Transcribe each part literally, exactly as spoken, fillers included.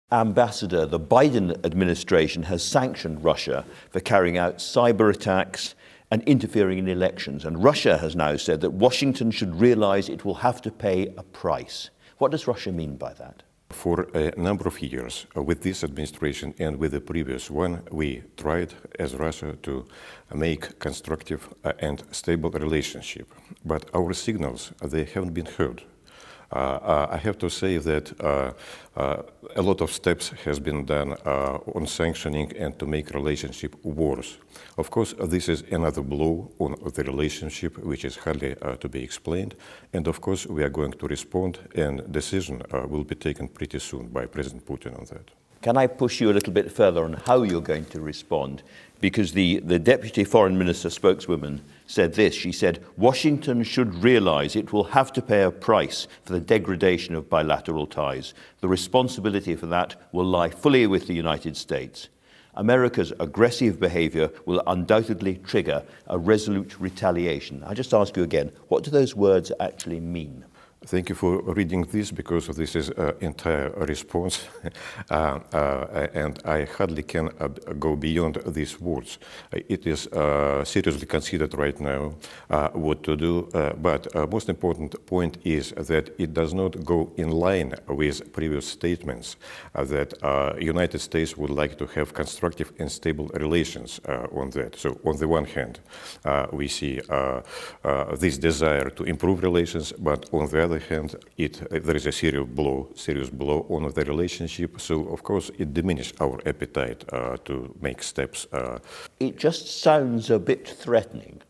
Ambassador, the Biden administration has sanctioned Russia for carrying out cyber attacks and interfering in elections. And Russia has now said that Washington should realize it will have to pay a price. What does Russia mean by that? For a number of years, uh, with this administration and with the previous one, we tried as Russia to make constructive uh, and stable relationship. But our signals, uh, they haven't been heard. Uh, uh, I have to say that uh, uh, a lot of steps has been done uh, on sanctioning and to make relationship worse. Of course, uh, this is another blow on the relationship, which is hardly uh, to be explained. And of course, we are going to respond, and decision uh, will be taken pretty soon by President Putin on that. Can I push you a little bit further on how you're going to respond? Because the, the Deputy Foreign Minister spokeswoman said this. She said, Washington should realize it will have to pay a price for the degradation of bilateral ties. The responsibility for that will lie fully with the United States. America's aggressive behavior will undoubtedly trigger a resolute retaliation. I just ask you again, what do those words actually mean? Thank you for reading this, because this is an entire response, uh, uh, and I hardly can uh, go beyond these words. It is uh, seriously considered right now uh, what to do, uh, but uh, most important point is that it does not go in line with previous statements uh, that uh, United States would like to have constructive and stable relations uh, on that. So on the one hand, uh, we see uh, uh, this desire to improve relations, but on the other hand, it, there is a serious blow, serious blow on the relationship. So, of course, it diminishes our appetite uh, to make steps. Uh, it just sounds a bit threatening.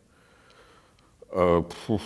Uh,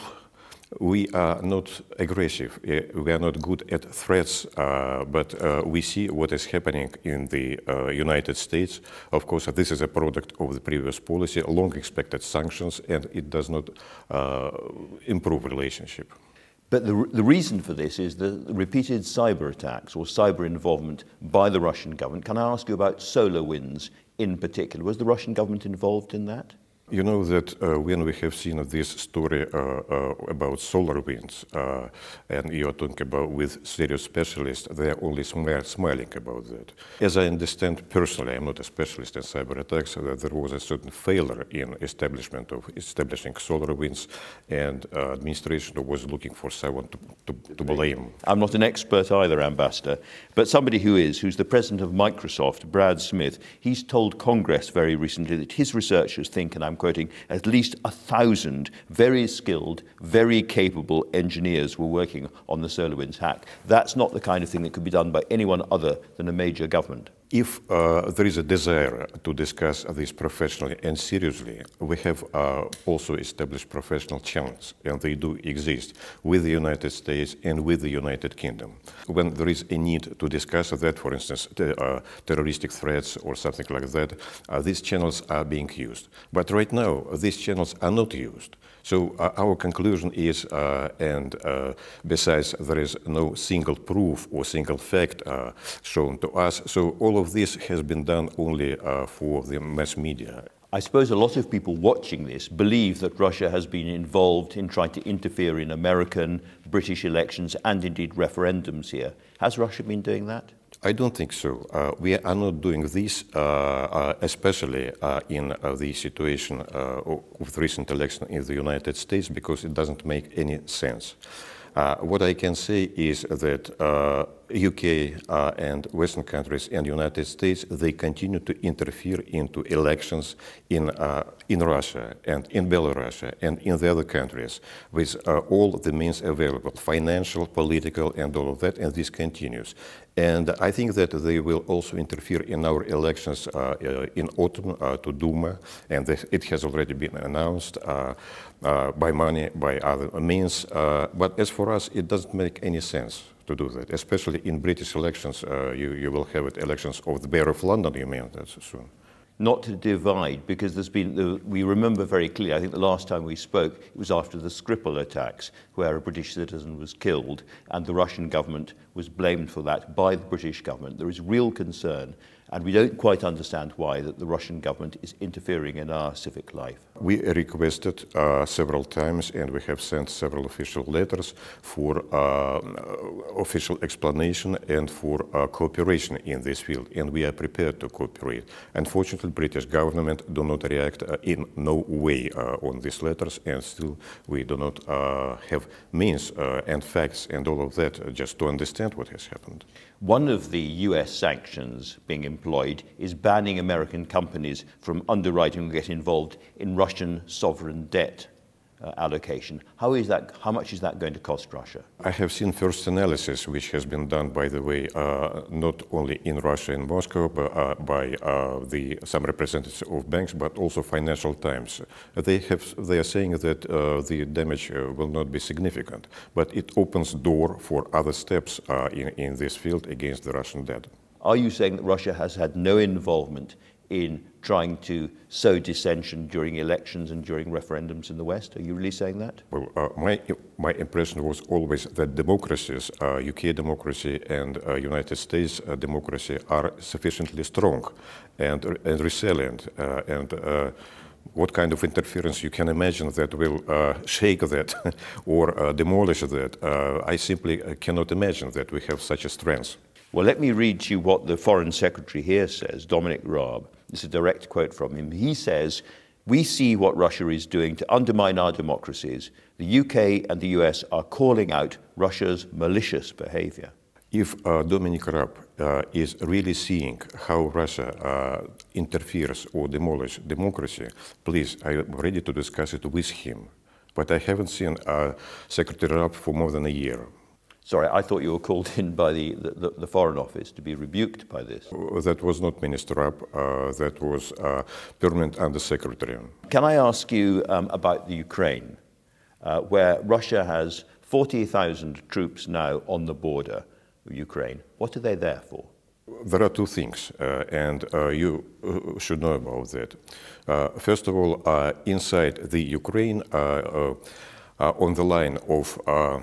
we are not aggressive. We are not good at threats, uh, but uh, we see what is happening in the uh, United States. Of course, this is a product of the previous policy, long expected sanctions, and it does not uh, improve relationship. But the, the reason for this is the repeated cyber attacks or cyber involvement by the Russian government. Can I ask you about SolarWinds in particular? Was the Russian government involved in that? You know that uh, when we have seen this story uh, uh, about SolarWinds, uh, and you are talking about with serious specialists, they are only smi smiling about that. As I understand personally, I'm not a specialist in cyber attacks, that there was a certain failure in establishment of establishing SolarWinds, and uh, administration was looking for someone to, to, to blame. I'm not an expert either, Ambassador, but somebody who is, who's the president of Microsoft, Brad Smith, he's told Congress very recently that his researchers think, and I'm quoting, at least a thousand very skilled, very capable engineers were working on the SolarWinds hack. That's not the kind of thing that could be done by anyone other than a major government. If uh, there is a desire to discuss this professionally and seriously, we have uh, also established professional channels, and they do exist with the United States and with the United Kingdom. When there is a need to discuss that, for instance, the, uh, terroristic threats or something like that, uh, these channels are being used. But right now, these channels are not used. So uh, our conclusion is, uh, and uh, besides, there is no single proof or single fact uh, shown to us. So all of this has been done only uh, for the mass media. I suppose a lot of people watching this believe that Russia has been involved in trying to interfere in American, British elections and indeed referendums here. Has Russia been doing that? I don't think so. Uh, we are not doing this, uh, uh, especially uh, in uh, the situation uh, of the recent election in the United States, because it doesn't make any sense. Uh, what I can say is that uh, U K uh, and Western countries and United States, they continue to interfere into elections in, uh, in Russia and in Belarus and in the other countries with uh, all the means available, financial, political, and all of that, and this continues. And I think that they will also interfere in our elections uh, uh, in autumn uh, to Duma, and it has already been announced uh, uh, by money, by other means. Uh, but as for us, it doesn't make any sense to do that, especially in British elections. Uh, you, you will have it elections of the Mayor of London, you mean, that's soon. Not to divide, because there's been, the, we remember very clearly, I think the last time we spoke, it was after the Skripal attacks, where a British citizen was killed, and the Russian government was blamed for that by the British government. There is real concern and we don't quite understand why that the Russian government is interfering in our civic life. We requested uh, several times, and we have sent several official letters for uh, official explanation and for uh, cooperation in this field, and we are prepared to cooperate. Unfortunately, British government do not react uh, in no way uh, on these letters, and still we do not uh, have means uh, and facts and all of that uh, just to understand what has happened. One of the U S sanctions being employed is banning American companies from underwriting or getting involved in Russian sovereign debt uh, allocation. How is that? How much is that going to cost Russia? I have seen first analysis, which has been done, by the way, uh, not only in Russia and Moscow, but uh, by uh, the some representatives of banks, but also Financial Times. They have they are saying that uh, the damage uh, will not be significant, but it opens door for other steps uh, in in this field against the Russian debt. Are you saying that Russia has had no involvement in trying to sow dissension during elections and during referendums in the West? Are you really saying that? Well, uh, my my impression was always that democracies, uh, U K democracy and uh, United States uh, democracy, are sufficiently strong and and resilient, uh, and uh, what kind of interference you can imagine that will uh, shake that or uh, demolish that? Uh, I simply cannot imagine that we have such a strength. Well, let me read to you what the Foreign Secretary here says, Dominic Raab. This is a direct quote from him. He says, "We see what Russia is doing to undermine our democracies. The U K and the U S are calling out Russia's malicious behavior." If uh, Dominic Raab uh, is really seeing how Russia uh, interferes or demolishes democracy, please, I am ready to discuss it with him. But I haven't seen uh, Secretary Raab for more than a year. Sorry, I thought you were called in by the, the, the Foreign Office to be rebuked by this. That was not Minister Raab, uh, that was uh, Permanent Undersecretary. Can I ask you um, about the Ukraine, uh, where Russia has forty thousand troops now on the border of Ukraine? What are they there for? There are two things, uh, and uh, you uh, should know about that. Uh, first of all, uh, inside the Ukraine, uh, uh, uh, on the line of uh,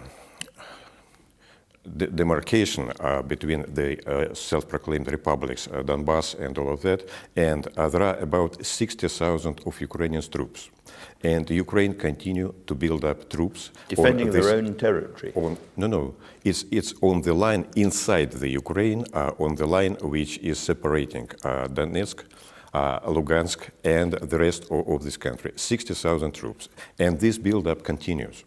The demarcation uh, between the uh, self-proclaimed republics, uh, Donbass and all of that, and uh, there are about sixty thousand of Ukrainian troops. And Ukraine continue to build up troops. Defending on this, their own territory? On, no, no. It's, it's on the line inside the Ukraine, uh, on the line which is separating uh, Donetsk, uh, Lugansk, and the rest of, of this country. sixty thousand troops. And this build-up continues.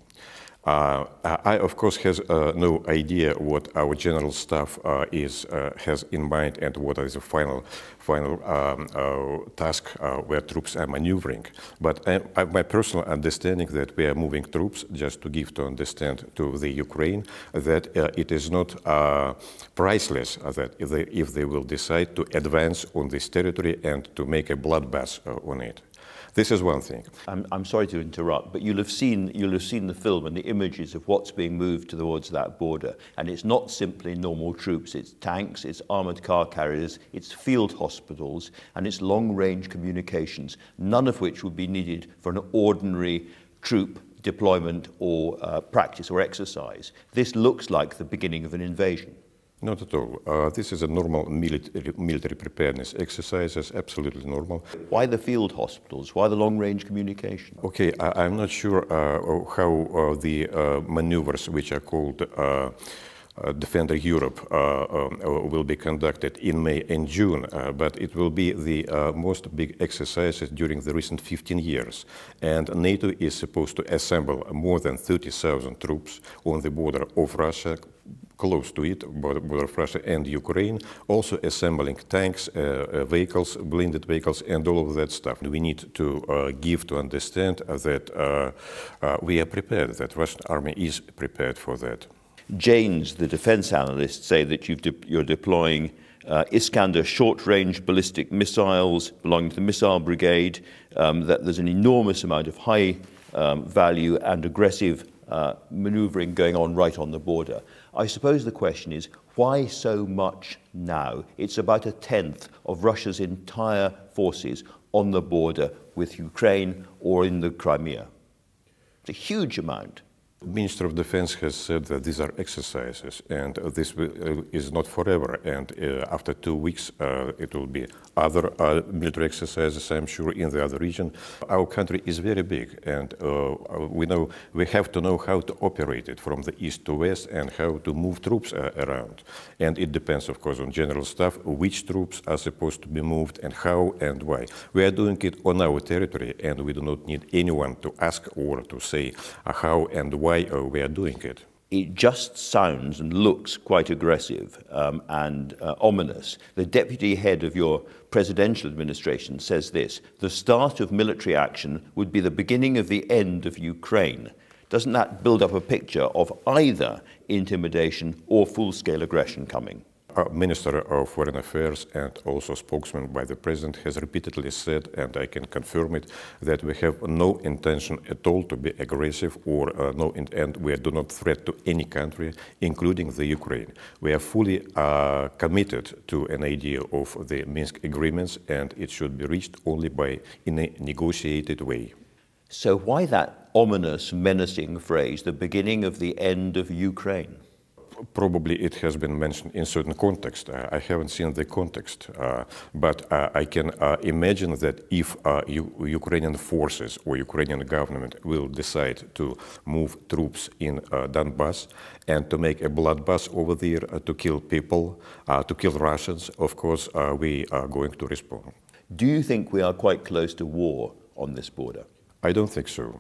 Uh, I, of course, has uh, no idea what our general staff uh, is uh, has in mind and what is the final final um, uh, task uh, where troops are maneuvering. But I, I, my personal understanding that we are moving troops, just to give to understand to the Ukraine that uh, it is not uh, priceless uh, that if they, if they will decide to advance on this territory and to make a bloodbath uh, on it. This is one thing. I'm, I'm sorry to interrupt, but you'll have seen you'll have seen the film and the images of what's being moved towards that border, and it's not simply normal troops. It's tanks, it's armored car carriers, it's field hospitals, and it's long-range communications. None of which would be needed for an ordinary troop deployment or uh, practice or exercise. This looks like the beginning of an invasion. Not at all. Uh, this is a normal military, military preparedness exercise, it's absolutely normal. Why the field hospitals? Why the long-range communication? Okay, I, I'm not sure uh, how uh, the uh, maneuvers, which are called uh, Uh, Defender Europe uh, uh, will be conducted in May and June, uh, but it will be the uh, most big exercises during the recent fifteen years. And NATO is supposed to assemble more than thirty thousand troops on the border of Russia, close to it, border, border of Russia and Ukraine, also assembling tanks, uh, uh, vehicles, blinded vehicles, and all of that stuff. We need to uh, give to understand that uh, uh, we are prepared, that Russian army is prepared for that. Janes, the defense analysts, say that you've de you're deploying uh, Iskander short-range ballistic missiles belonging to the missile brigade, um, that there's an enormous amount of high um, value and aggressive uh, maneuvering going on right on the border. I suppose the question is, why so much now? It's about a tenth of Russia's entire forces on the border with Ukraine or in the Crimea. It's a huge amount. The Minister of Defense has said that these are exercises, and this is not forever. And uh, after two weeks, uh, it will be other uh, military exercises, I'm sure, in the other region. Our country is very big, and uh, we know we have to know how to operate it from the east to west and how to move troops uh, around. And it depends, of course, on General Staff, which troops are supposed to be moved and how and why. We are doing it on our territory, and we do not need anyone to ask or to say uh, how and why uh, we are doing it. It just sounds and looks quite aggressive um, and uh, ominous. The deputy head of your presidential administration says this: the start of military action would be the beginning of the end of Ukraine. Doesn't that build up a picture of either intimidation or full-scale aggression coming? Our Minister of Foreign Affairs and also spokesman by the President has repeatedly said, and I can confirm it, that we have no intention at all to be aggressive or uh, no, in and we do not threat to any country, including the Ukraine. We are fully uh, committed to an idea of the Minsk agreements, and it should be reached only by in a negotiated way. So why that ominous, menacing phrase, the beginning of the end of Ukraine? Probably it has been mentioned in certain context. Uh, I haven't seen the context, uh, but uh, I can uh, imagine that if uh, U Ukrainian forces or Ukrainian government will decide to move troops in uh, Donbass and to make a bloodbath over there, uh, to kill people, uh, to kill Russians, of course, uh, we are going to respond. Do you think we are quite close to war on this border? I don't think so.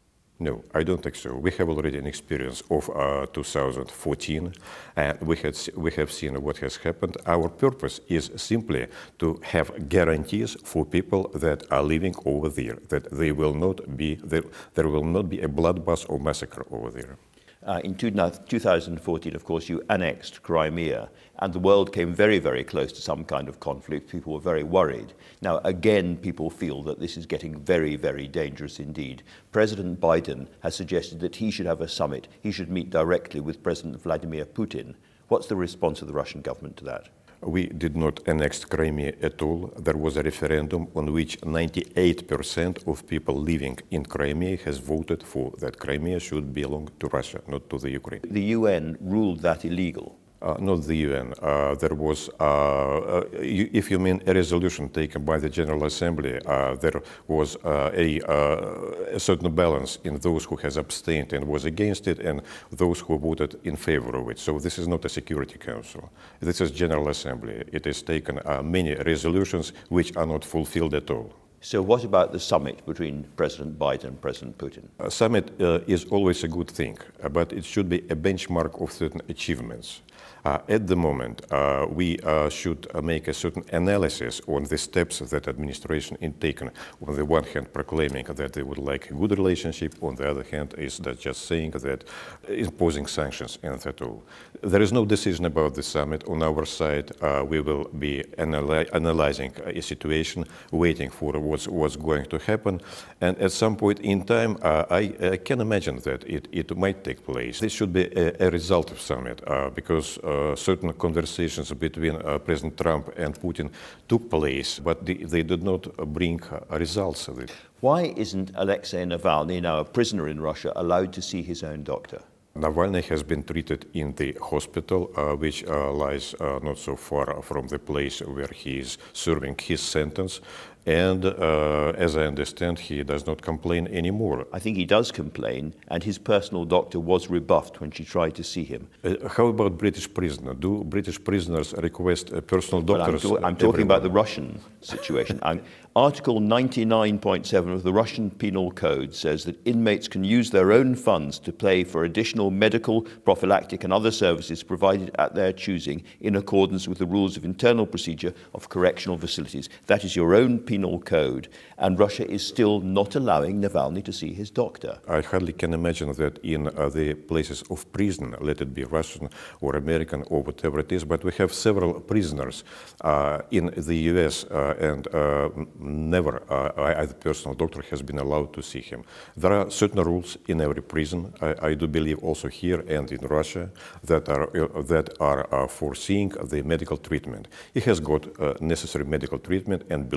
No, I don't think so. We have already an experience of uh, two thousand fourteen, and we, had, we have seen what has happened. Our purpose is simply to have guarantees for people that are living over there, that they will not be, there, there will not be a bloodbath or massacre over there. Uh, in two thousand fourteen, of course, you annexed Crimea, and the world came very, very close to some kind of conflict. People were very worried. Now, again, people feel that this is getting very, very dangerous indeed. President Biden has suggested that he should have a summit. He should meet directly with President Vladimir Putin. What's the response of the Russian government to that? We did not annex Crimea at all. There was a referendum on which ninety-eight percent of people living in Crimea has voted for that Crimea should belong to Russia, not to the Ukraine. The U N ruled that illegal. Uh, not the U N. Uh, there was, uh, uh, you, if you mean a resolution taken by the General Assembly, uh, there was uh, a, uh, a certain balance in those who has abstained and was against it and those who voted in favor of it. So this is not a Security Council. This is General Assembly. It has taken uh, many resolutions which are not fulfilled at all. So what about the summit between President Biden and President Putin? A summit uh, is always a good thing, uh, but it should be a benchmark of certain achievements. Uh, at the moment, uh, we uh, should uh, make a certain analysis on the steps that administration is taken. On the one hand, proclaiming that they would like a good relationship. On the other hand, is that just saying that imposing sanctions and that all. There is no decision about the summit. On our side, uh, we will be analy analyzing a situation, waiting for what's, what's going to happen. And at some point in time, uh, I, I can imagine that it, it might take place. This should be a, a result of summit, uh, because Uh, certain conversations between uh, President Trump and Putin took place, but they, they did not bring uh, results of it. Why isn't Alexei Navalny, now a prisoner in Russia, allowed to see his own doctor? Navalny has been treated in the hospital, uh, which uh, lies uh, not so far from the place where he is serving his sentence. And uh, as I understand, he does not complain anymore. I think he does complain, and his personal doctor was rebuffed when she tried to see him. Uh, how about British prisoners? Do British prisoners request a personal doctor? Well, I'm, I'm talking about the Russian situation. I'm, Article ninety-nine point seven of the Russian Penal Code says that inmates can use their own funds to pay for additional medical, prophylactic and other services provided at their choosing in accordance with the rules of internal procedure of correctional facilities. That is your own penal code, and Russia is still not allowing Navalny to see his doctor. I hardly can imagine that in uh, the places of prison, let it be Russian or American or whatever it is, but we have several prisoners uh, in the U S uh, and uh, never uh, either personal doctor has been allowed to see him. There are certain rules in every prison, I, I do believe also here and in Russia, that are, uh, that are uh, foreseeing the medical treatment. He has got uh, necessary medical treatment, and believe me,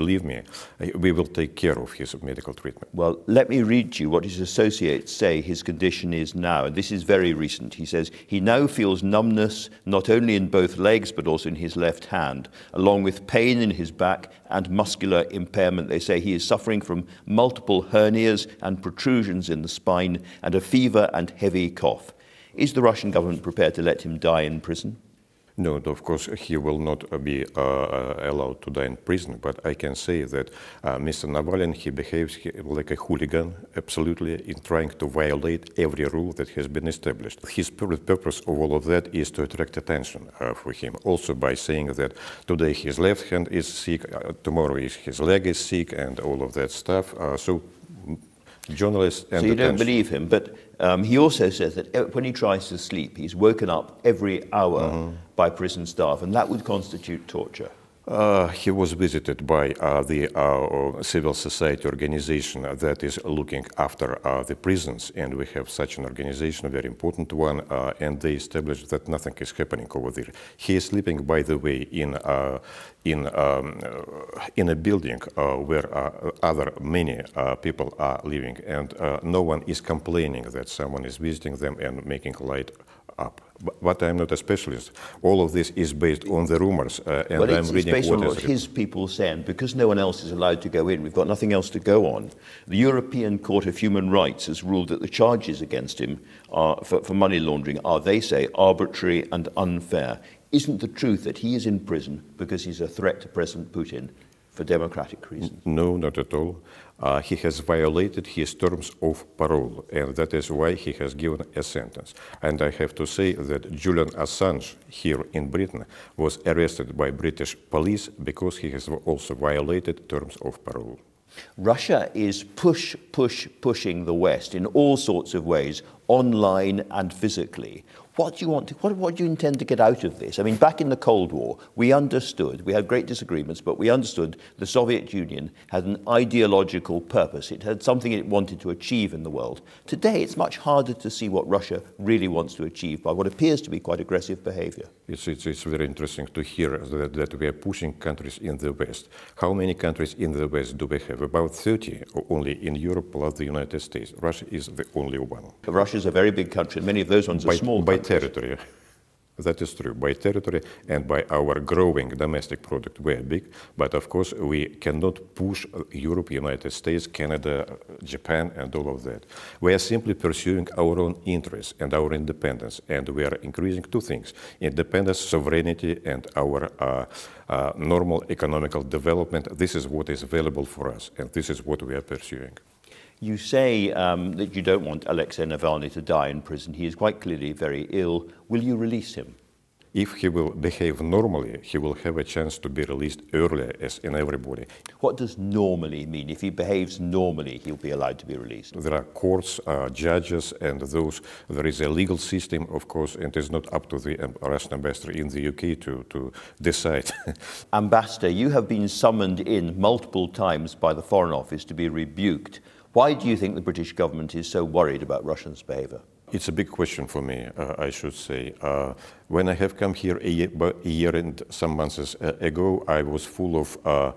We will take care of his medical treatment. Well, let me read to you what his associates say his condition is now. And this is very recent. He says, he now feels numbness not only in both legs, but also in his left hand, along with pain in his back and muscular impairment. They say he is suffering from multiple hernias and protrusions in the spine and a fever and heavy cough. Is the Russian government prepared to let him die in prison? No, of course, he will not be uh, allowed to die in prison, but I can say that uh, Mister Navalny, he behaves like a hooligan, absolutely, in trying to violate every rule that has been established. His purpose of all of that is to attract attention uh, for him, also by saying that today his left hand is sick, uh, tomorrow his leg is sick, and all of that stuff. Uh, so journalists and So you attention. don't believe him, but um, he also says that when he tries to sleep, he's woken up every hour mm-hmm. by prison staff, and that would constitute torture. Uh, he was visited by uh, the uh, civil society organization that is looking after uh, the prisons, and we have such an organization, a very important one, uh, and they established that nothing is happening over there. He is sleeping, by the way, in uh, in um, in a building uh, where uh, other many uh, people are living, and uh, no one is complaining that someone is visiting them and making light up. But I'm not a specialist. All of this is based on the rumors, uh, and well, I'm it's, reading it's based what on what his people say, and because no one else is allowed to go in, we've got nothing else to go on. The European Court of Human Rights has ruled that the charges against him are, for, for money laundering are, they say, arbitrary and unfair. Isn't the truth that he is in prison because he's a threat to President Putin for democratic reasons? No, not at all. Uh, he has violated his terms of parole, and that is why he has given a sentence. And I have to say that Julian Assange here in Britain was arrested by British police because he has also violated terms of parole. Russia is push, push, pushing the West in all sorts of ways, online and physically. What do you want to, what, what do you intend to get out of this? I mean, back in the Cold War, we understood, we had great disagreements, but we understood the Soviet Union had an ideological purpose. It had something it wanted to achieve in the world. Today, it's much harder to see what Russia really wants to achieve by what appears to be quite aggressive behavior. It's, it's, it's very interesting to hear that, that we are pushing countries in the West. How many countries in the West do we have? About thirty, or only in Europe plus the United States. Russia is the only one. Russia is a very big country, and many of those ones are by, small by countries. Territory. That is true. By territory and by our growing domestic product, we are big. But of course, we cannot push Europe, United States, Canada, Japan, and all of that. We are simply pursuing our own interests and our independence. And we are increasing two things: independence, sovereignty, and our uh, uh, normal economical development. This is what is available for us, and this is what we are pursuing. You say um, that you don't want Alexei Navalny to die in prison. He is quite clearly very ill. Will you release him? If he will behave normally, he will have a chance to be released earlier, as in everybody. What does normally mean? If he behaves normally, he'll be allowed to be released? There are courts, uh, judges, and those. There is a legal system, of course, and it is not up to the Russian ambassador in the U K to, to decide. Ambassador, you have been summoned in multiple times by the Foreign Office to be rebuked. Why do you think the British government is so worried about Russia's behavior? It's a big question for me, uh, I should say. Uh, when I have come here a year, a year and some months ago, I was full of uh,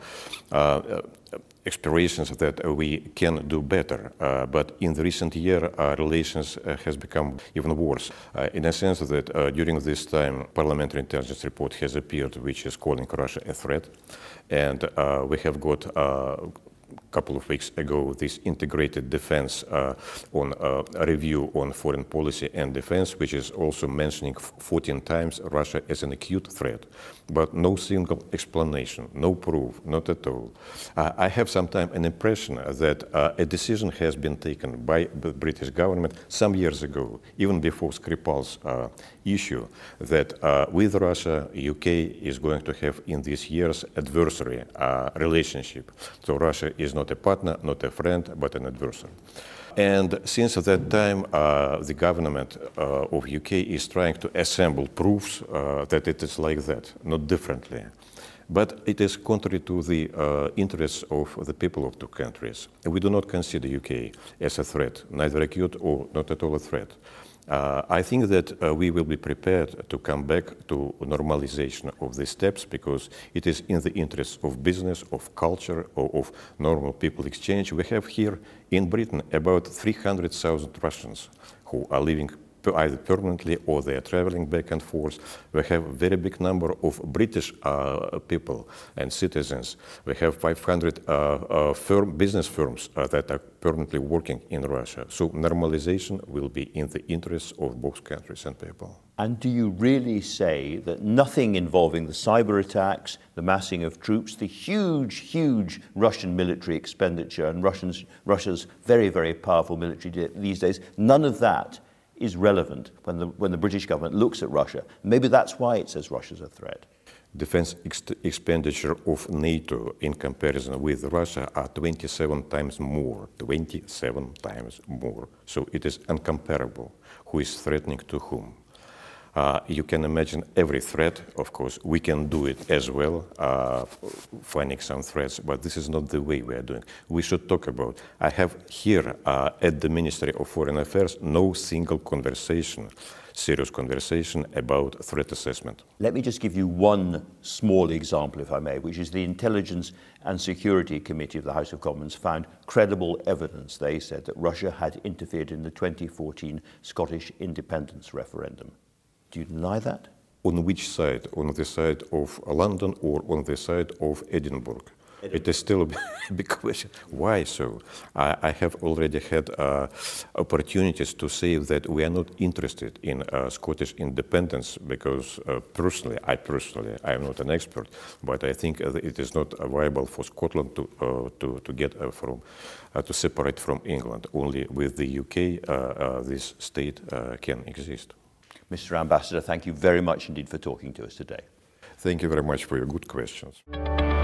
uh, aspirations that we can do better. Uh, but in the recent year, our relations uh, has become even worse. Uh, in a sense that uh, during this time, parliamentary intelligence report has appeared, which is calling Russia a threat. And uh, we have got uh, couple of weeks ago, this integrated defense uh, on uh, a review on foreign policy and defense, which is also mentioning fourteen times Russia as an acute threat, but no single explanation, no proof, not at all. Uh, I have sometimes an impression that uh, a decision has been taken by the British government some years ago, even before Skripal's uh, issue, that uh, with Russia, U K is going to have in these years adversary uh, relationship. So Russia is not a partner, not a friend, but an adversary. And since that time, uh, the government uh, of U K is trying to assemble proofs uh, that it is like that, not differently. But it is contrary to the uh, interests of the people of two countries. We do not consider U K as a threat, neither acute or not at all a threat. Uh, I think that uh, we will be prepared to come back to normalization of these steps because it is in the interest of business, of culture, or of normal people exchange. We have here in Britain about three hundred thousand Russians who are living either permanently or they are traveling back and forth. We have a very big number of British uh, people and citizens. We have five hundred uh, uh, firm, business firms uh, that are permanently working in Russia. So normalization will be in the interests of both countries and people. And do you really say that nothing involving the cyber attacks, the massing of troops, the huge, huge Russian military expenditure and Russians, Russia's very, very powerful military these days, none of that is relevant when the, when the British government looks at Russia? Maybe that's why it says Russia's a threat. Defense ex expenditure of NATO in comparison with Russia are twenty-seven times more, twenty-seven times more. So it is uncomparable who is threatening to whom. Uh, you can imagine every threat, of course, we can do it as well, uh, finding some threats, but this is not the way we are doing. We should talk about. I have here uh, at the Ministry of Foreign Affairs no single conversation, serious conversation about threat assessment. Let me just give you one small example, if I may, which is the Intelligence and Security Committee of the House of Commons found credible evidence, they said, that Russia had interfered in the twenty fourteen Scottish independence referendum. Do you deny that? On which side? On the side of London or on the side of Edinburgh? Edinburgh. It is still a big question. Why so? I, I have already had uh, opportunities to say that we are not interested in uh, Scottish independence because uh, personally, I personally, I am not an expert, but I think uh, it is not viable for Scotland to uh, to, to get uh, from uh, to separate from England. Only with the U K uh, uh, this state uh, can exist. Mister Ambassador, thank you very much indeed for talking to us today. Thank you very much for your good questions.